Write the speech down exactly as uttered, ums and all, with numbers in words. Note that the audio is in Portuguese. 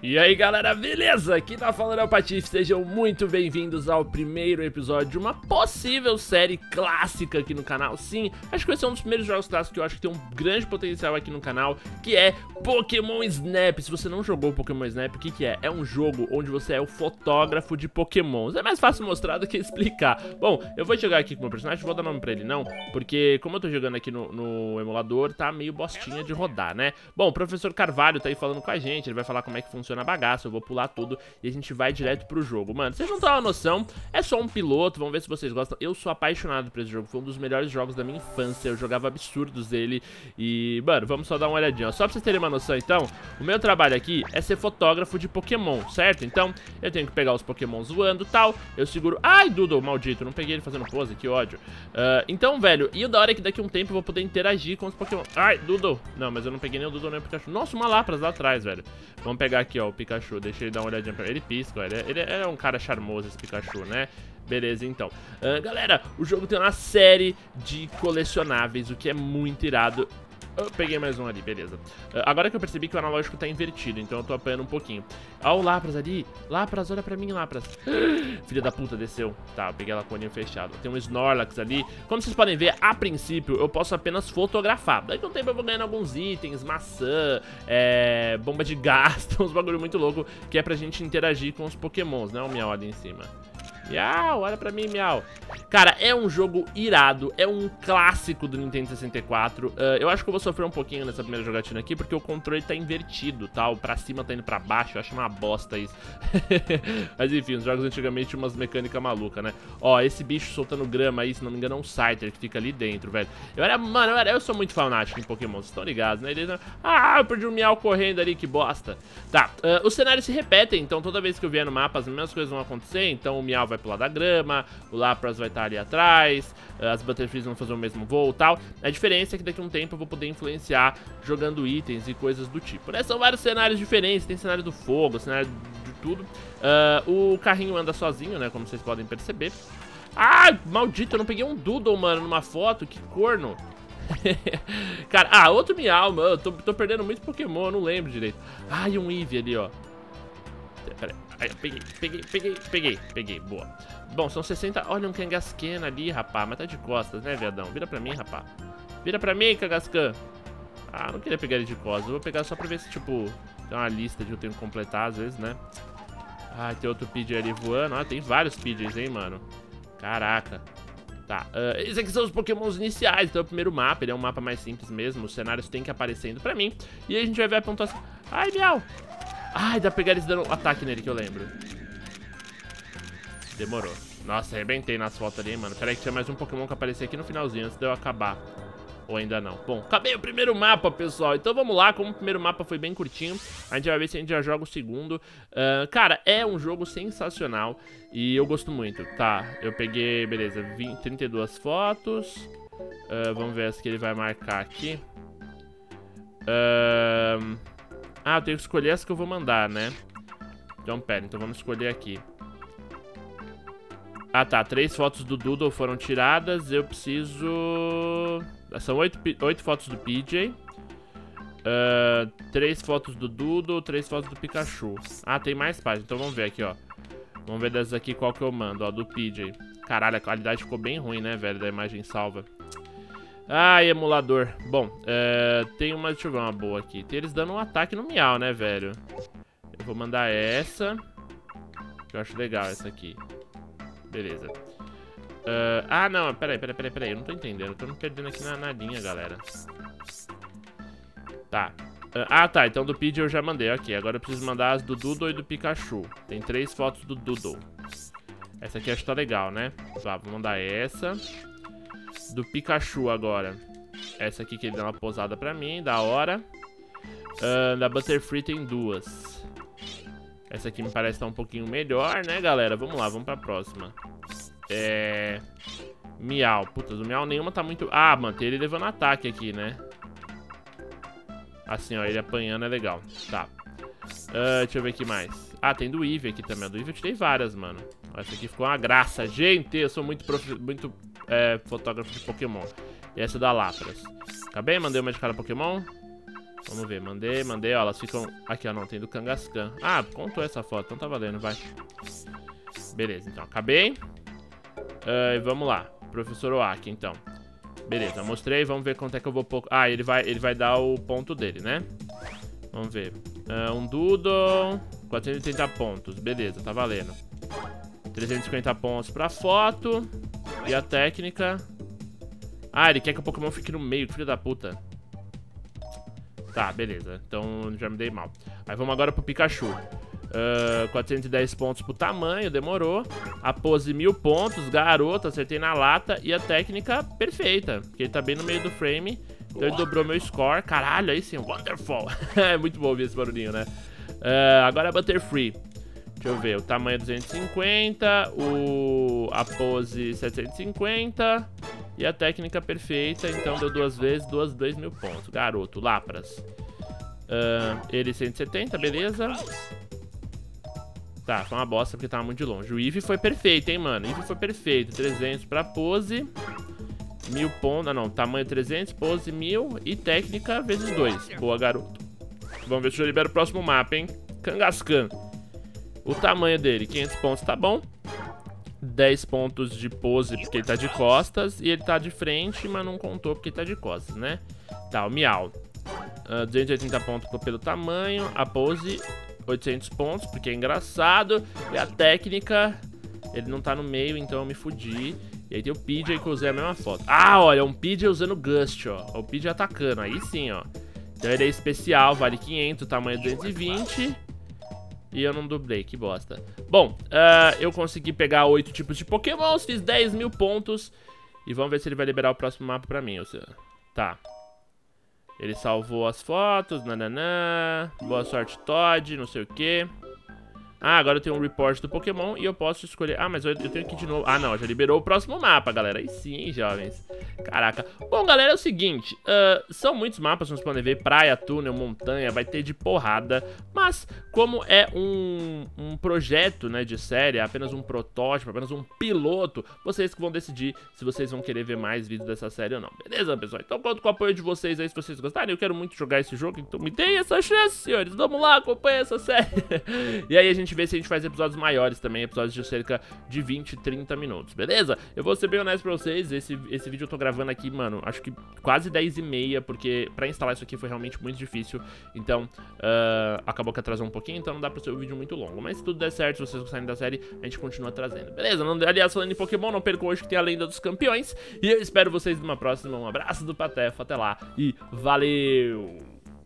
E aí galera, beleza? Aqui tá falando é o Patife, sejam muito bem-vindos ao primeiro episódio de uma possível série clássica aqui no canal. Sim, acho que vai ser um dos primeiros jogos clássicos que eu acho que tem um grande potencial aqui no canal, que é Pokémon Snap. Se você não jogou Pokémon Snap, o que que é? É um jogo onde você é o fotógrafo de Pokémons. É mais fácil mostrar do que explicar. Bom, eu vou jogar aqui com o meu personagem, vou dar nome pra ele não, porque como eu tô jogando aqui no, no emulador, tá meio bostinha de rodar, né? Bom, o professor Carvalho tá aí falando com a gente, ele vai falar como é que funciona na bagaça, eu vou pular tudo e a gente vai direto pro jogo. Mano, vocês não têm uma noção, é só um piloto, vamos ver se vocês gostam. Eu sou apaixonado por esse jogo, foi um dos melhores jogos da minha infância, eu jogava absurdos dele. E, mano, vamos só dar uma olhadinha, ó. Só pra vocês terem uma noção, então, o meu trabalho aqui é ser fotógrafo de Pokémon, certo? Então, eu tenho que pegar os Pokémons voando e tal, eu seguro... Ai, Doodle, maldito, não peguei ele fazendo pose, que ódio. uh, Então, velho, e o da hora é que daqui a um tempo eu vou poder interagir com os Pokémon. Ai, Doodle, não, mas eu não peguei nem o Doodle nem o Pikachu. Nossa, uma Lapras lá atrás, velho. Vamos pegar aqui, ó, o Pikachu, deixa ele dar uma olhadinha pra ele. Ele pisca, ó, ele, é, ele é um cara charmoso, esse Pikachu, né? Beleza, então. uh, Galera, o jogo tem uma série de colecionáveis, o que é muito irado. Eu peguei mais um ali, beleza. uh, Agora que eu percebi que o analógico tá invertido, então eu tô apanhando um pouquinho. Ó o Lapras ali. Lapras, olha pra mim, Lapras. Filha da puta, desceu. Tá, eu peguei ela com o olhinho fechado. Tem um Snorlax ali. Como vocês podem ver, a princípio eu posso apenas fotografar. Daqui a um tempo eu vou ganhando alguns itens, maçã, é, bomba de gás, uns bagulho muito louco, que é pra gente interagir com os Pokémons, né? O Miau ali em cima. Miau, olha pra mim, Miau. Cara, é um jogo irado, é um clássico do Nintendo sessenta e quatro. uh, Eu acho que eu vou sofrer um pouquinho nessa primeira jogatina aqui, porque o controle tá invertido, tá? O pra cima tá indo pra baixo, eu acho uma bosta isso. Mas enfim, os jogos antigamente tinham umas mecânicas malucas, né? Ó, esse bicho soltando grama aí, se não me engano é um Scyther que fica ali dentro, velho. Eu era, mano, eu, era, eu sou muito fanático em Pokémon, vocês estão ligados, né? Eles, ah, eu perdi um Miau correndo ali, que bosta. Tá, uh, os cenários se repetem, então toda vez que eu vier no mapa as mesmas coisas vão acontecer. Então o Miau vai pular da grama, o Lapras vai estar ali atrás, as Butterfrees vão fazer o mesmo voo e tal. A diferença é que daqui a um tempo eu vou poder influenciar jogando itens e coisas do tipo, né? São vários cenários diferentes, tem cenário do fogo, cenário de tudo. uh, O carrinho anda sozinho, né, como vocês podem perceber. Ah, maldito, eu não peguei um Doodle, mano, numa foto, que corno. Cara, ah, outro Miau, mano, eu tô, tô perdendo muito Pokémon, eu não lembro direito. Ah, e um Eevee ali, ó. Pera aí, eu peguei, peguei, peguei, peguei, peguei, boa. Bom, são sessenta, olha um Kangaskhan ali, rapá, mas tá de costas, né, viadão? Vira pra mim, rapá. Vira pra mim, Kangaskhan. Ah, não queria pegar ele de costas, eu vou pegar só pra ver se, tipo, tem uma lista de eu tenho que completar, às vezes, né? Ah, tem outro Pidgey ali voando, ah, tem vários Pidgeys, hein, mano. Caraca. Tá, uh, esses aqui são os Pokémons iniciais, então é o primeiro mapa, ele é um mapa mais simples mesmo, os cenários tem que ir aparecendo pra mim. E aí a gente vai ver a pontuação. Ai, Miau. Ai, dá pra pegar eles dando um ataque nele, que eu lembro. Demorou. Nossa, arrebentei nas fotos ali, mano. Pera aí que tinha mais um Pokémon que apareceu aqui no finalzinho, antes de eu acabar. Ou ainda não. Bom, acabei o primeiro mapa, pessoal. Então vamos lá, como o primeiro mapa foi bem curtinho, a gente vai ver se a gente já joga o segundo. uh, Cara, é um jogo sensacional e eu gosto muito. Tá, eu peguei, beleza, vinte, trinta e duas fotos. uh, Vamos ver as que ele vai marcar aqui. uh... Ah, eu tenho que escolher as que eu vou mandar, né? Então, pera, então vamos escolher aqui. Ah, tá, três fotos do Doodle foram tiradas. Eu preciso... São oito, oito fotos do Pidgey. uh, Três fotos do Doodle, três fotos do Pikachu. Ah, tem mais páginas, então vamos ver aqui, ó. Vamos ver dessas aqui qual que eu mando, ó, do Pidgey. Caralho, a qualidade ficou bem ruim, né, velho, da imagem salva. Ai, emulador. Bom, uh, tem uma, deixa eu ver uma boa aqui. Tem eles dando um ataque no Miau, né, velho. Eu vou mandar essa, que eu acho legal essa aqui. Beleza. uh, Ah, não, peraí, peraí, peraí, peraí. Eu não tô entendendo, eu tô me perdendo aqui na, na linha, galera. Tá. uh, Ah, tá, então do Pidgey eu já mandei. Ok, agora eu preciso mandar as do Doodle e do Pikachu. Tem três fotos do Doodle. Essa aqui acho que tá legal, né? Tá, vou mandar essa. Do Pikachu agora. Essa aqui que ele deu uma posada pra mim, da hora. uh, Da Butterfree tem duas. Essa aqui me parece estar um pouquinho melhor, né, galera? Vamos lá, vamos pra próxima. É... Miau. Putz, o Miau nenhuma tá muito... Ah, mano, tem ele levando ataque aqui, né? Assim, ó, ele apanhando é legal. Tá. uh, Deixa eu ver aqui mais. Ah, tem do Eevee aqui também. Do Eevee eu tirei várias, mano. Essa aqui ficou uma graça. Gente, eu sou muito, prof... muito é, fotógrafo de Pokémon. E essa é da Lapras. Acabei, mandei uma de cada Pokémon. Vamos ver, mandei, mandei, ó, elas ficam... Aqui, ó, não, tem do Kangaskhan. Ah, contou essa foto, então tá valendo, vai. Beleza, então, acabei. Uh, vamos lá, Professor Oaki, então. Beleza, mostrei, vamos ver quanto é que eu vou pôr... Ah, ele vai, ele vai dar o ponto dele, né? Vamos ver. Uh, um Doodle, quatrocentos e oitenta pontos, beleza, tá valendo. trezentos e cinquenta pontos pra foto. E a técnica... Ah, ele quer que o Pokémon fique no meio, filho da puta. Tá, beleza. Então já me dei mal. Aí vamos agora pro Pikachu. Uh, quatrocentos e dez pontos pro tamanho, demorou. A pose mil pontos, garoto, acertei na lata. E a técnica perfeita, porque ele tá bem no meio do frame. Então ele dobrou meu score. Caralho, aí sim, wonderful. É muito bom ouvir esse barulhinho, né? Uh, agora é Butterfree. Deixa eu ver, o tamanho duzentos e cinquenta, o... a pose setecentos e cinquenta e a técnica perfeita, então deu duas vezes, duas, dois mil pontos. Garoto, Lapras. Uh, ele cento e setenta, beleza. Tá, foi uma bosta porque tava muito de longe. O Eevee foi perfeito, hein, mano. O Eevee foi perfeito, trezentos pra pose, mil pontos, ah não, tamanho trezentos, pose mil e técnica vezes dois. Boa, garoto. Vamos ver se eu libero o próximo mapa, hein. Kangaskhan. O tamanho dele, quinhentos pontos, tá bom. dez pontos de pose porque ele tá de costas. E ele tá de frente, mas não contou porque ele tá de costas, né? Tá, o Miau. Uh, duzentos e oitenta pontos pelo tamanho. A pose, oitocentos pontos, porque é engraçado. E a técnica, ele não tá no meio, então eu me fudi. E aí tem o P J que eu usei a mesma foto. Ah, olha, um P J usando Gust, ó. O P J atacando, aí sim, ó. Então ele é especial, vale quinhentos, tamanho duzentos e vinte. E eu não dublei, que bosta. Bom, uh, eu consegui pegar oito tipos de Pokémon, fiz dez mil pontos. E vamos ver se ele vai liberar o próximo mapa pra mim. Ou seja, tá. Ele salvou as fotos, nananã. Boa sorte, Todd, não sei o que. Ah, agora eu tenho um report do Pokémon e eu posso escolher... Ah, mas eu, eu tenho que ir de novo... Ah, não, já liberou o próximo mapa, galera. Aí sim, jovens. Caraca. Bom, galera, é o seguinte. Uh, são muitos mapas, vocês podem ver. Praia, túnel, montanha, vai ter de porrada. Mas, como é um, um projeto, né, de série, apenas um protótipo, apenas um piloto, vocês que vão decidir se vocês vão querer ver mais vídeos dessa série ou não. Beleza, pessoal? Então, conto com o apoio de vocês aí, se vocês gostarem. Eu quero muito jogar esse jogo, então me deem essa chance, senhores. Vamos lá, acompanha essa série. E aí a gente ver se a gente faz episódios maiores também, episódios de cerca de vinte, trinta minutos, beleza? Eu vou ser bem honesto pra vocês, esse, esse vídeo eu tô gravando aqui, mano, acho que quase dez e meia, porque pra instalar isso aqui foi realmente muito difícil, então uh, acabou que atrasou um pouquinho, então não dá pra ser um vídeo muito longo, mas se tudo der certo, se vocês gostarem da série, a gente continua trazendo, beleza? Não, aliás, falando em Pokémon, não percam hoje que tem a Lenda dos Campeões, e eu espero vocês numa próxima, um abraço do Patefo, até lá, e valeu!